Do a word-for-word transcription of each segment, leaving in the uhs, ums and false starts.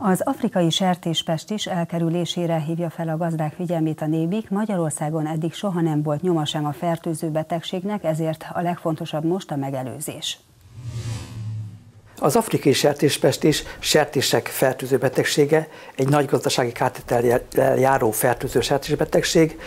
Az afrikai sertéspest is elkerülésére hívja fel a gazdák figyelmét a Nébik. Magyarországon eddig soha nem volt nyoma sem a fertőző betegségnek, ezért a legfontosabb most a megelőzés. Az afrikai sertéspest is sertések fertőző betegsége, egy nagy gazdasági kártétellel járó fertőző sertésbetegség,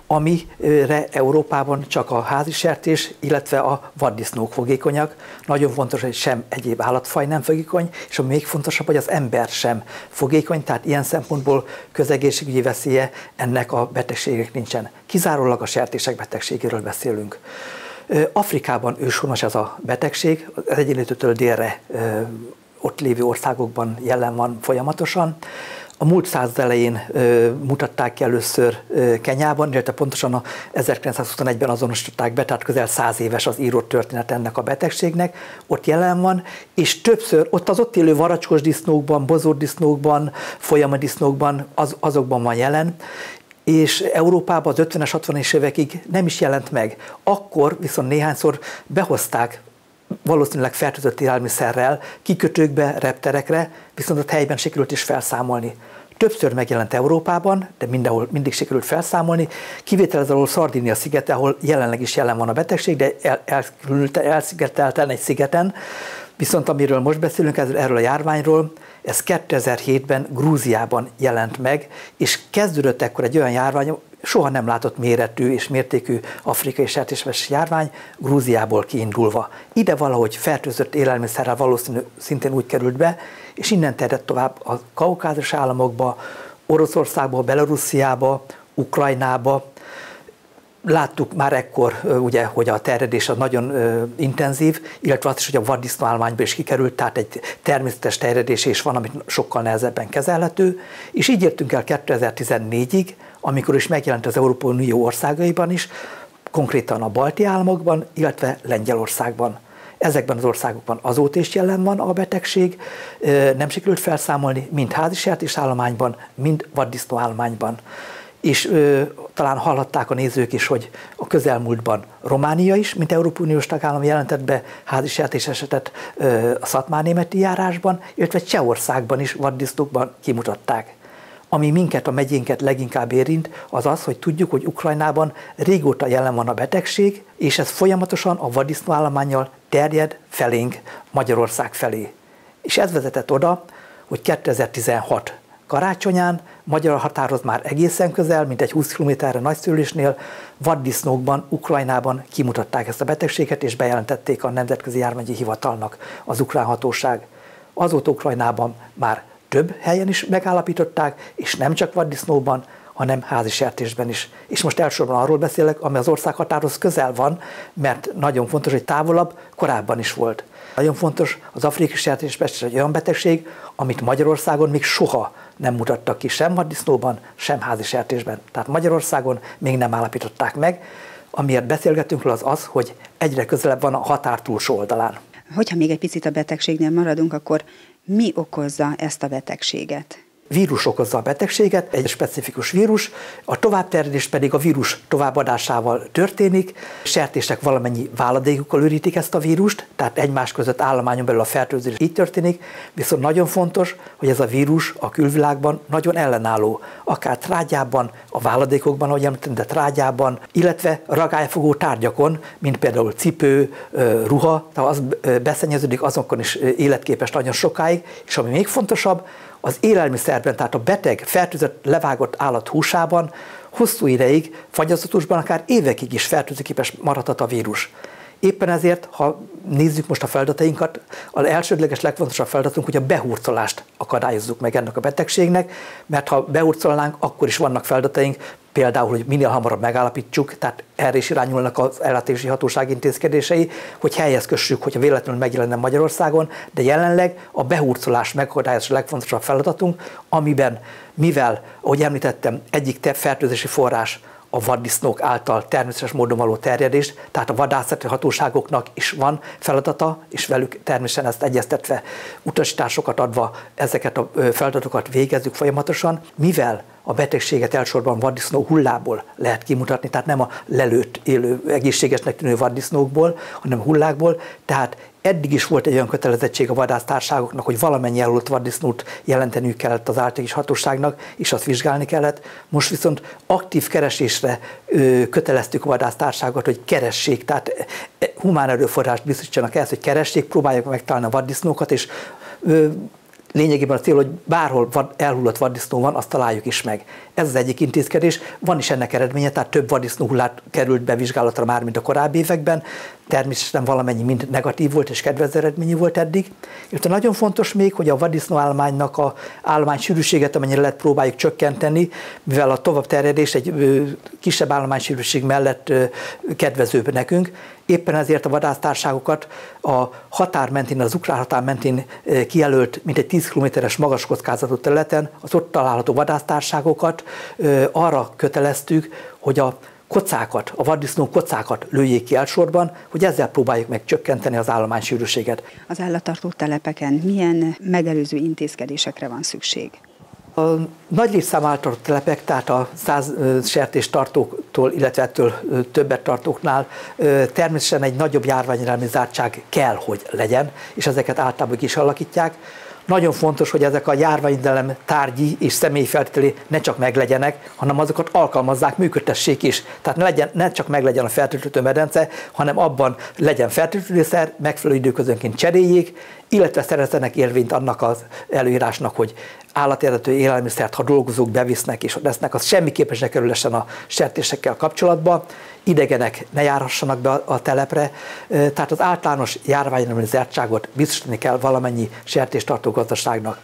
amire Európában csak a házi sertés, illetve a vaddisznók fogékonyak. Nagyon fontos, hogy sem egyéb állatfaj nem fogékony, és ami még fontosabb, hogy az ember sem fogékony, tehát ilyen szempontból közegészségügyi veszélye ennek a betegségek nincsen. Kizárólag a sertések betegségéről beszélünk. Afrikában őshonos ez a betegség, az Egyenlítőtől délre ott lévő országokban jelen van folyamatosan. A múlt század elején ö, mutatták ki először ö, Kenyában, illetve pontosan a ezerkilencszázhuszonegyben azonosították be, tehát közel száz éves az írott történet ennek a betegségnek, ott jelen van, és többször ott az ott élő varacskos disznókban, bozótdisznókban, folyamadisznókban, az, azokban van jelen, és Európában az ötvenes, hatvanas évekig nem is jelent meg. Akkor viszont néhányszor behozták valószínűleg fertőzött élelmiszerrel kikötőkbe, repterekre, viszont ott helyben sikerült is felszámolni. Többször megjelent Európában, de mindenhol mindig sikerült felszámolni, kivétel alól Szardínia szigete, ahol jelenleg is jelen van a betegség, de el, elkülönült, elszigetelten egy szigeten, viszont amiről most beszélünk, erről a járványról, ez kétezer-hétben Grúziában jelent meg, és kezdődött ekkor egy olyan járvány, soha nem látott méretű és mértékű afrikai sertéspest járvány, Grúziából kiindulva. Ide valahogy fertőzött élelmiszerrel valószínű szintén úgy került be, és innen terjedt tovább a Kaukázus államokba, Oroszországba, Belarussziába, Ukrajnába. Láttuk már ekkor, ugye, hogy a terjedés az nagyon ö, intenzív, illetve azt is, hogy a vaddisznóállományba is kikerült, tehát egy természetes terjedés is van, amit sokkal nehezebben kezelhető, és így értünk el kétezer-tizennégyig, amikor is megjelent az Európai Unió országaiban is, konkrétan a balti államokban, illetve Lengyelországban. Ezekben az országokban azóta is jelen van a betegség, nem sikerült felszámolni, mind házi sertésállományban, mind vaddisznóállományban. És ö, talán hallhatták a nézők is, hogy a közelmúltban Románia is, mint Európai Uniós tagállam jelentett be házi sertés esetet ö, a szatmárnémeti járásban, illetve Csehországban is vaddisznókban kimutatták. Ami minket, a megyénket leginkább érint, az az, hogy tudjuk, hogy Ukrajnában régóta jelen van a betegség, és ez folyamatosan a vaddisznóállománnyal terjed felénk, Magyarország felé. És ez vezetett oda, hogy kétezer-tizenhat karácsonyán magyar határhoz már egészen közel, mint egy húsz kilométerre Nagyszőlésnél, vaddisznókban, Ukrajnában kimutatták ezt a betegséget, és bejelentették a Nemzetközi Járványi Hivatalnak az ukrán hatóság. Azóta Ukrajnában már több helyen is megállapították, és nem csak vaddisznóban, hanem házi sertésben is. És most elsősorban arról beszélek, ami az ország határhoz közel van, mert nagyon fontos, hogy távolabb korábban is volt. Nagyon fontos, az afrikai sertéspest egy olyan betegség, amit Magyarországon még soha nem mutattak ki sem vaddisznóban, sem házi sertésben. Tehát Magyarországon még nem állapították meg. Amiért beszélgetünk róla, az az, hogy egyre közelebb van a határ túlsó oldalán. Hogyha még egy picit a betegségnél maradunk, akkor mi okozza ezt a betegséget? Vírus okozza a betegséget, egy specifikus vírus, a továbbterjedés pedig a vírus továbbadásával történik. Sertések valamennyi váladékukkal ürítik ezt a vírust, tehát egymás között állományon belül a fertőzés így történik, viszont nagyon fontos, hogy ez a vírus a külvilágban nagyon ellenálló, akár trágyában, a váladékokban, ahogy említettem, de trágyában, illetve ragályfogó tárgyakon, mint például cipő, ruha, tehát az beszennyeződik, azokon is életképes nagyon sokáig, és ami még fontosabb, az élelmiszerben, tehát a beteg, fertőzött, levágott állat húsában hosszú ideig, fagyasztásban akár évekig is fertőzőképes maradhat a vírus. Éppen ezért, ha nézzük most a feladatainkat, az elsődleges, legfontosabb feladatunk, hogy a behurcolást akadályozzuk meg ennek a betegségnek, mert ha behurcolnánk, akkor is vannak feladataink, például, hogy minél hamarabb megállapítsuk, tehát erre is irányulnak az ellátási hatóság intézkedései, hogy helyhez kössük, hogyha véletlenül megjelenne Magyarországon, de jelenleg a behurcolás megakadályozása a legfontosabb feladatunk, amiben, mivel, ahogy említettem, egyik fertőzési forrás a vaddisznók által természetes módon való terjedés, tehát a vadászati hatóságoknak is van feladata, és velük természetesen ezt egyeztetve, utasításokat adva ezeket a feladatokat végezzük folyamatosan, mivel a betegséget elsősorban vaddisznó hullából lehet kimutatni, tehát nem a lelőtt élő egészségesnek tűnő vaddisznókból, hanem a hullákból. Tehát eddig is volt egy olyan kötelezettség a vadásztárságoknak, hogy valamennyi elhullott vaddisznót jelenteniük kellett az általános hatóságnak, és azt vizsgálni kellett. Most viszont aktív keresésre ö, köteleztük a vadásztárságot, hogy keressék, tehát humán erőforrást biztosítsanak ehhez, hogy keressék, próbálják megtalálni a vaddisznókat, és ö, lényegében a cél, hogy bárhol elhullott vaddisznó van, azt találjuk is meg. Ez az egyik intézkedés. Van is ennek eredménye, tehát több vaddisznó hullát került be vizsgálatra már, mint a korábbi években. Természetesen valamennyi mind negatív volt és kedvező eredményű volt eddig. És nagyon fontos még, hogy a vaddisznó állománynak a állomány sűrűséget, amennyire lehet, próbáljuk csökkenteni, mivel a tovább terjedés egy kisebb állománysűrűség mellett kedvezőbb nekünk. Éppen ezért a vadásztárságokat a határ mentén, az ukrán határ mentén kijelölt, mint egy tíz kilométeres magas kockázatú területen az ott található vadásztárságokat arra köteleztük, hogy a kocákat, a vaddisznó kocákat lőjék ki elsősorban, hogy ezzel próbáljuk meg csökkenteni az állománysűrűséget. Az állattartó telepeken milyen megelőző intézkedésekre van szükség? A nagy létszám által telepek, tehát a száz sertéstartóktól, illetve ettől többet tartóknál természetesen egy nagyobb járványvédelmi zártság kell, hogy legyen, és ezeket általában is alakítják. Nagyon fontos, hogy ezek a járványvédelem tárgyi és személyi feltételei ne csak meglegyenek, hanem azokat alkalmazzák, működtessék is. Tehát ne, legyen, ne csak meglegyen a fertőtlenítő medence, hanem abban legyen fertőtlenítőszer, megfelelő időközönként cseréljék, illetve szerezzenek érvényt annak az előírásnak, hogy állateredetű élelmiszert, ha dolgozók bevisznek és lesznek, az semmiképpen se kerülhessen a sertésekkel kapcsolatba, idegenek ne járhassanak be a telepre, tehát az általános járványvédelmi zártságot biztosítani kell valamennyi sertéstartó gazdaságnak.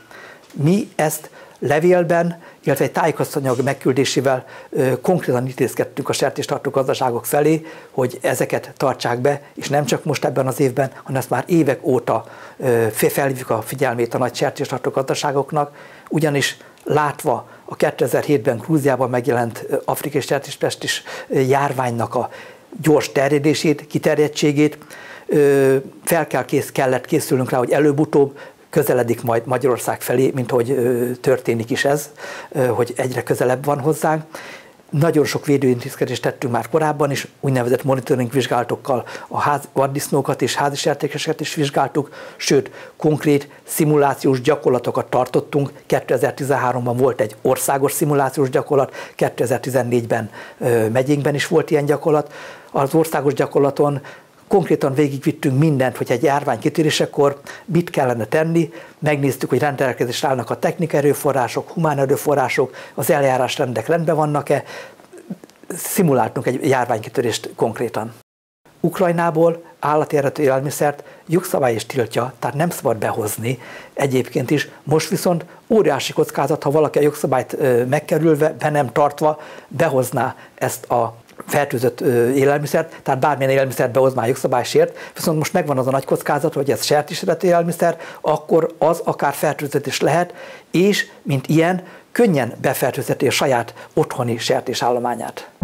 Mi ezt levélben, illetve egy tájékoztató megküldésével ö, konkrétan intézkedtünk a sertéstartó gazdaságok felé, hogy ezeket tartsák be, és nem csak most ebben az évben, hanem ezt már évek óta ö, felhívjuk a figyelmét a nagy sertéstartó gazdaságoknak, ugyanis látva a kétezer-hétben Grúziában megjelent afrikai sertéspestis járványnak a gyors terjedését, kiterjedtségét, ö, fel kell kész, kellett készülnünk rá, hogy előbb-utóbb közeledik majd Magyarország felé, mint hogy történik is ez, hogy egyre közelebb van hozzánk. Nagyon sok védőintézkedést tettünk már korábban is, úgynevezett monitoring vizsgálatokkal a ház, vaddisznókat és házi sertéseket is vizsgáltuk, sőt, konkrét szimulációs gyakorlatokat tartottunk. kétezer-tizenháromban volt egy országos szimulációs gyakorlat, kétezer-tizennégyben megyénkben is volt ilyen gyakorlat. Az országos gyakorlaton konkrétan végigvittünk mindent, hogy egy járvány kitörésekor mit kellene tenni, megnéztük, hogy rendelkezésre állnak a technikai erőforrások, humán erőforrások, az eljárásrendek rendben vannak-e, szimuláltunk egy járványkitörést konkrétan. Ukrajnából állati eredetű élelmiszert jogszabály is tiltja, tehát nem szabad behozni egyébként is. Most viszont óriási kockázat, ha valaki a jogszabályt megkerülve, be nem tartva behozná ezt a fertőzött élelmiszert, tehát bármilyen élelmiszert behoz már jogszabálysért, viszont most megvan az a nagy kockázat, hogy ez sertés eredetű élelmiszer, akkor az akár fertőzött is lehet, és mint ilyen könnyen befertőzheti a saját otthoni sertésállományát.